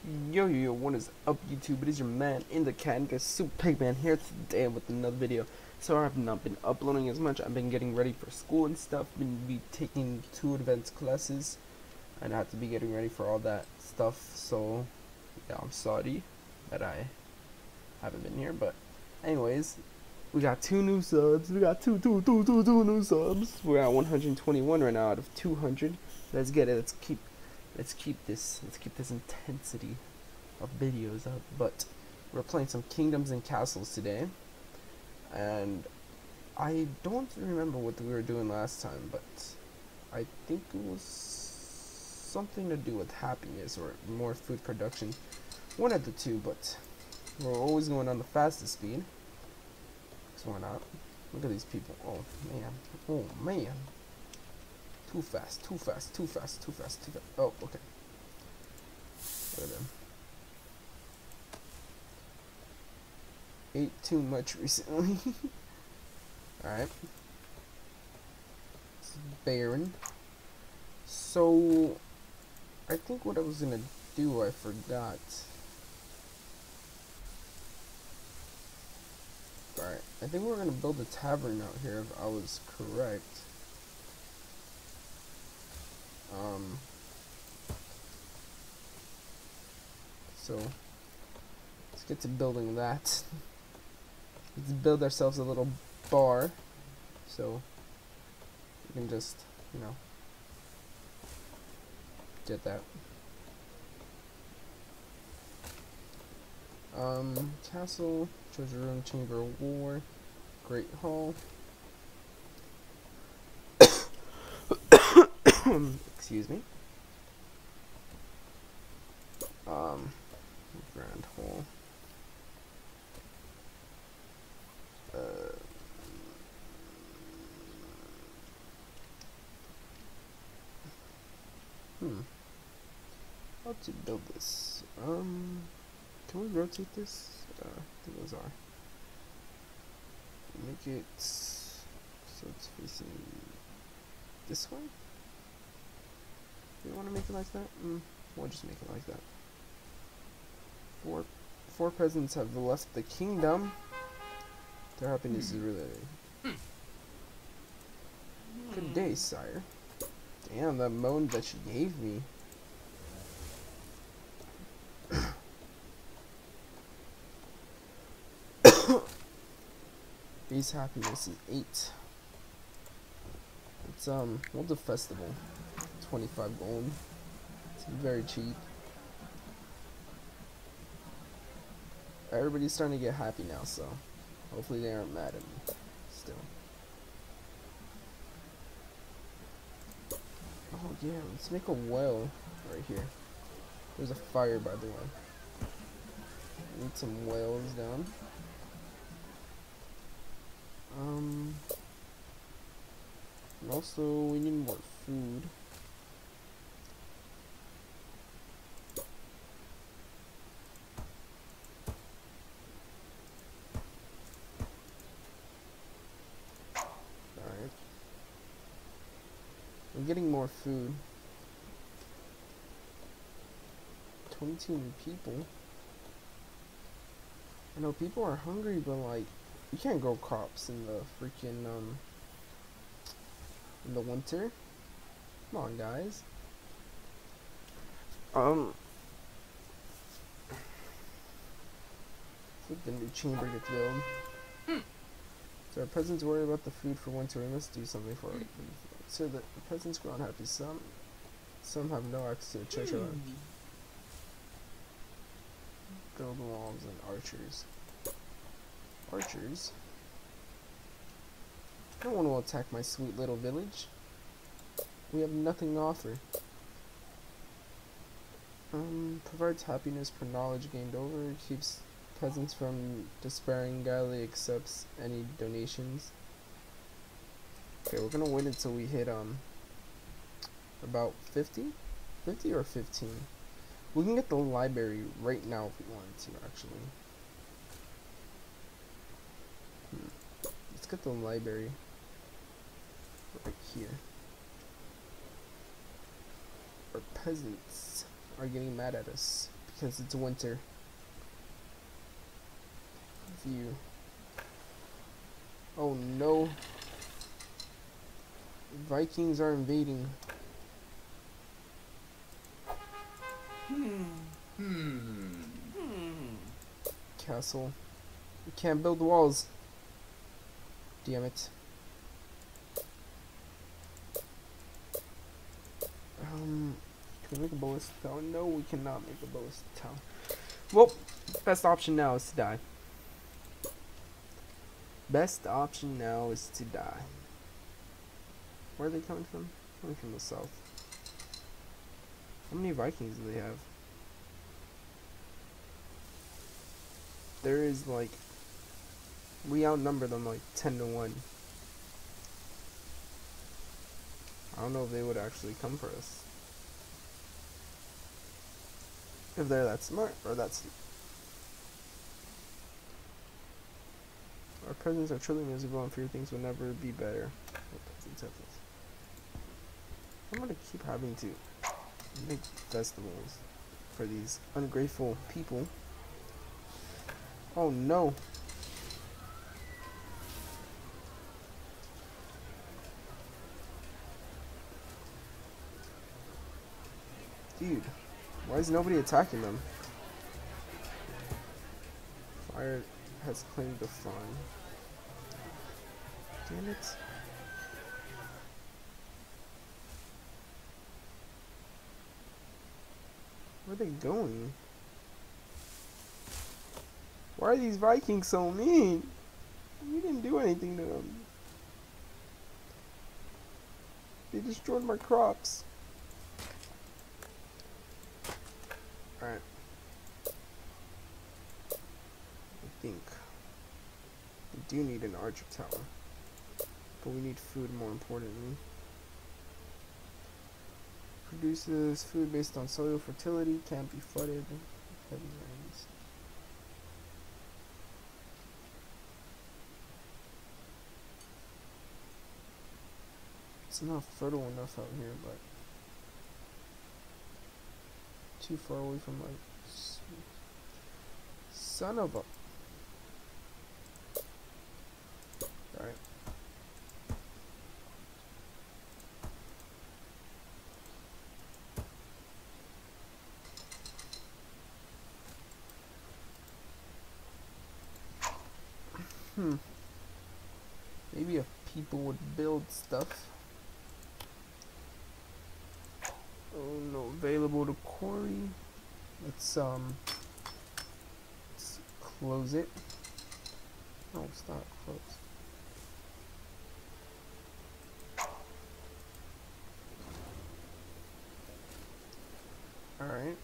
Yo, what is up YouTube? It is your man in the cat and guys, Super Pigman here today with another video. So I have not been uploading as much. I've been getting ready for school and stuff. Been taking 2 advanced classes and I have to be getting ready for all that stuff. So yeah, I'm sorry that I haven't been here, but anyways, we got 2 new subs. We got two new subs. We're at 121 right now out of 200. Let's get it. Let's keep this intensity of videos up. But we're playing some Kingdoms and Castles today, and I don't remember what we were doing last time, but I think it was something to do with happiness or more food production. One of the two, but we're always going on the fastest speed. So why not? Look at these people. Oh man. Oh man. Too fast. Oh, okay. Look at them. Ate too much recently. Alright. It's Baron. So, I think what I was gonna do, I forgot. Alright, I think we're gonna build a tavern out here if I was correct. So, let's get to building that. Let's build ourselves a little bar, so we can just, get that. Castle, treasure room, chamber of war, great hall. Excuse me. Grand hall. How to build this? Can we rotate this? I think those are. Make it so it's facing this way. Do you want to make it like that? We'll just make it like that. Four presidents have left the kingdom. Their happiness is really good day, sire. Damn, that moan that she gave me. Base happiness is 8. It's we'll do festival. 25 gold. It's very cheap. Everybody's starting to get happy now, so hopefully they aren't mad at me still. Oh yeah, let's make a well right here. There's a fire, by the way. Need some wells down. And also we need more food. Alright. I'm getting more food. 22 new people. I know people are hungry, but like, you can't grow crops in the freaking in the winter. Come on, guys. Let the new chamber get built. So our peasants worry about the food for winter. We must do something for it. So that the peasants grow unhappy. Some have no access to the treasure. Build walls and archers. Archers? No one will attack my sweet little village. We have nothing to offer. Provides happiness per knowledge gained over. Keeps peasants from despairing. Galley accepts any donations. Okay, we're gonna wait until we hit about 50? 50 or 15? We can get the library right now if we wanted to, actually. Let's get the library right here. Our peasants are getting mad at us because it's winter. View. Oh no. Vikings are invading. Castle. We can't build walls. Damn it. Can we make a ballistic tower? No, we cannot make a ballistic tower. Well, best option now is to die. Best option now is to die. Where are they coming from? Coming from the south. How many Vikings do they have? There is like, we outnumber them like 10-1. I don't know if they would actually come for us. If they're that smart or that's. Our presence are truly miserable and fear things will never be better. I'm gonna keep having to make festivals for these ungrateful people. Oh no. Dude, why is nobody attacking them? Fire has claimed the farm. Damn it. Where are they going? Why are these Vikings so mean? We didn't do anything to them. They destroyed my crops. Alright. I think we do need an archer tower. But we need food more importantly. Produces food based on soil fertility, can't be flooded. Heavy rains. It's not fertile enough out here, but too far away from like son of a. Alright. Maybe if people would build stuff. Oh no, available to quarry. Let's close it. Oh, it's not closed. Alright.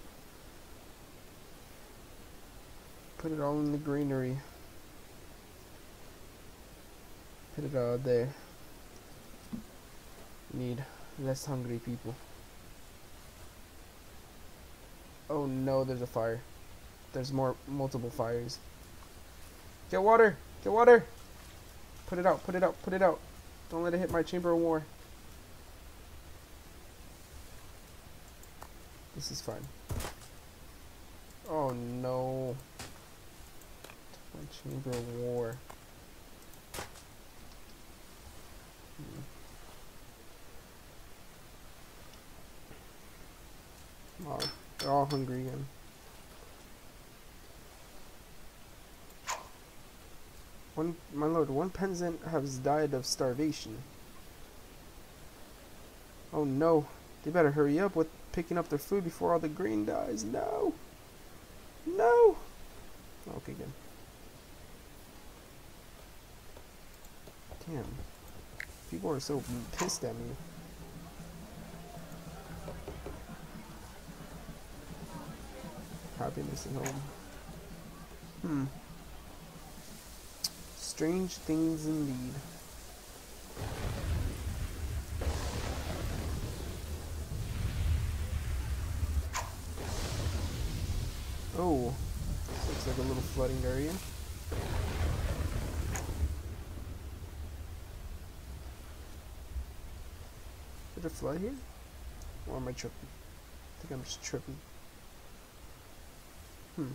Put it all in the greenery. Put it all there. Need less hungry people. Oh no, there's a fire. There's multiple fires. Get water! Get water! Put it out, put it out, put it out. Don't let it hit my chamber of war. This is fine. Oh no. My chamber of war. Oh, they're all hungry again. My lord, one peasant has died of starvation. Oh no, they better hurry up with picking up their food before all the grain dies. No! No! Okay, good. Damn. People are so pissed at me. Happiness at home. Strange things indeed. Oh, this looks like a little flooding area. Did it flood here? Or am I tripping? I think I'm just tripping. Hmm.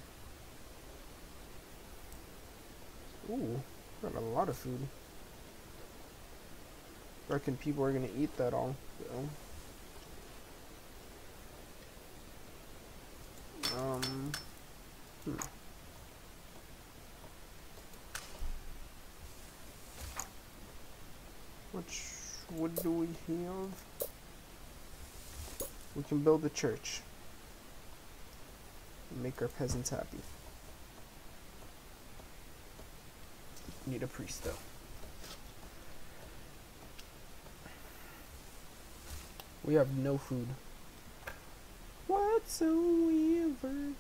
Ooh, got a lot of food. Reckon people are gonna eat that all. So. Hmm. Which wood do we have? We can build a church. And make our peasants happy. Need a priest though. We have no food. Whatsoever.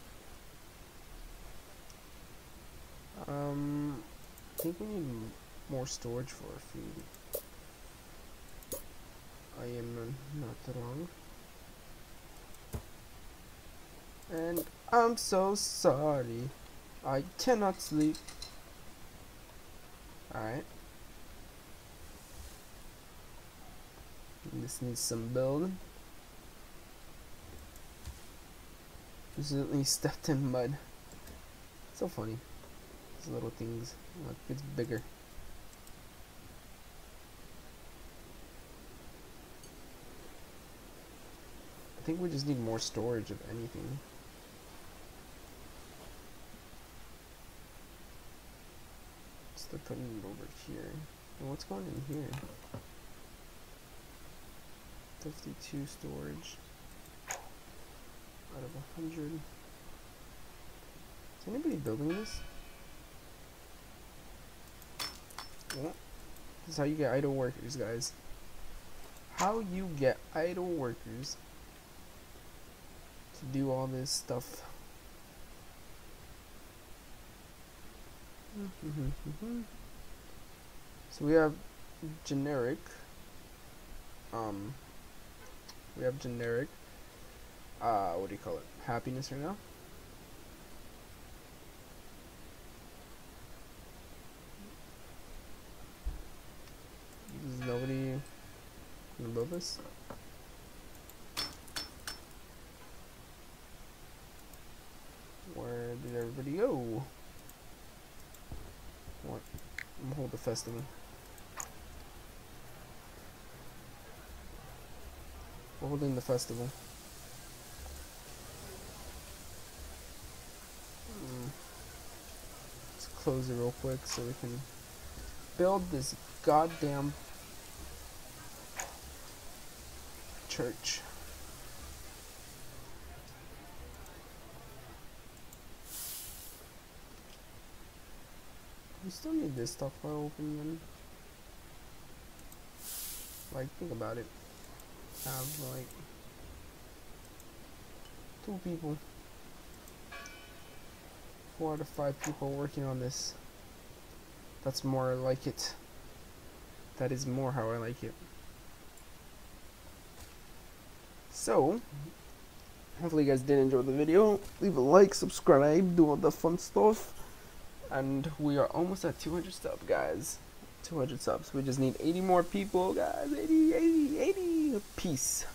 I think we need more storage for our food. I am not wrong. And I'm so sorry. I cannot sleep. Alright. This needs some building. Recently stepped in mud. So funny. These little things. Like, it's bigger. I think we just need more storage of anything. Start putting it over here. And what's going in here? 52 storage out of 100. Is anybody building this? Yeah. This is how you get idle workers, guys. How you get idle workers to do all this stuff. So we have generic. We have generic. What do you call it? Happiness right now. Does nobody gonna build this? Where did everybody go? What? I'm gonna hold the festival. We're holding the festival. Let's close it real quick so we can build this goddamn church. We still need this stockpile open then. Like, think about it. Have like 2 people, 4 out of 5 people working on this. That's more like it. That is more how I like it. So, hopefully you guys did enjoy the video. Leave a like, subscribe, do all the fun stuff. And we are almost at 200 subs, guys. 200 subs. We just need 80 more people, guys. 80. Peace.